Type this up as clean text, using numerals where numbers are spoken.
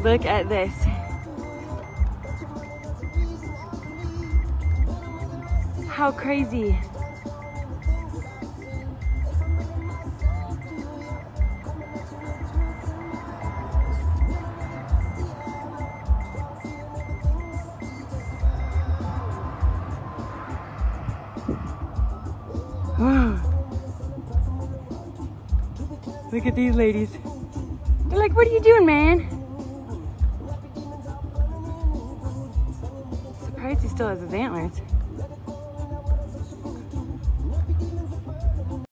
Look at this. How crazy. Look at these ladies. They're like, what are you doing, man? Surprised he still has his antlers.